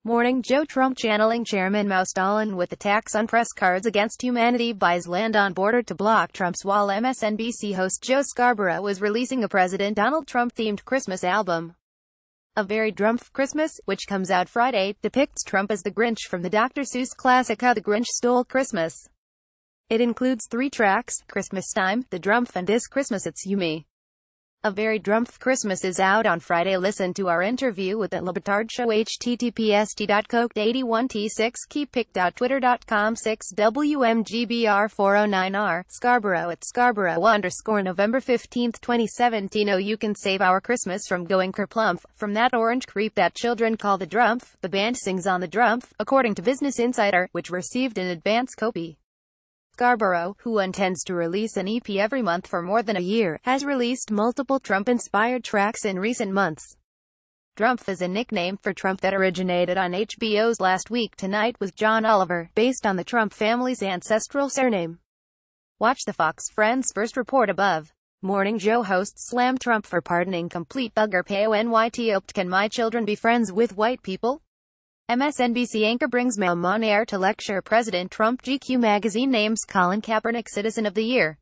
Morning Joe. Trump channeling Chairman Mao Stalin with attacks on press cards against humanity, buys land on border to block Trump's wall. MSNBC host Joe Scarborough was releasing a President Donald Trump-themed Christmas album. A Very Drumpf Christmas, which comes out Friday, depicts Trump as the Grinch from the Dr. Seuss classic How the Grinch Stole Christmas. It includes 3 tracks: Christmastime, The Drumpf, and This Christmas It's You Me. A Very Drumpf Christmas is out on Friday. Listen to our interview with the Le Batard Show. https://keeppic.twitter.com/6wmgbr409r Scarborough at Scarborough_ November 15, 2017. Oh, you can save our Christmas from going kerplump from that orange creep that children call the Drumpf. The band sings on the Drumpf, according to Business Insider, which received an advance copy. Scarborough, who intends to release an EP every month for more than a year, has released multiple Trump-inspired tracks in recent months. Drumpf is a nickname for Trump that originated on HBO's Last Week Tonight with John Oliver, based on the Trump family's ancestral surname. Watch the Fox Friends first report above. Morning Joe hosts slam Trump for pardoning complete bugger. PONYT Can my children be friends with white people? MSNBC anchor brings Mao on air to lecture President Trump. GQ magazine names Colin Kaepernick Citizen of the Year.